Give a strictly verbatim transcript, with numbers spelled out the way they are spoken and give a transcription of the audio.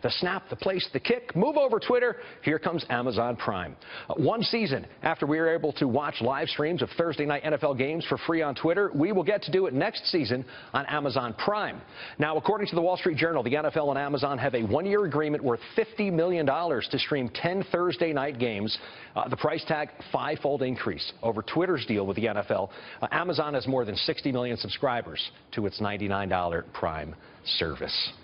the snap, the place, the kick. Move over, Twitter. Here comes Amazon Prime. Uh, one season after we were able to watch live streams of Thursday night N F L games for free on Twitter, we will get to do it next season on Amazon Prime. Now, according to the Wall Street Journal, the N F L and Amazon have a one-year agreement worth fifty million dollars to stream ten Thursday night games. Uh, the price tag, five-fold increase over Twitter's deal with the N F L. Uh, Amazon has more than sixty million subscribers to its ninety-nine dollar Prime service.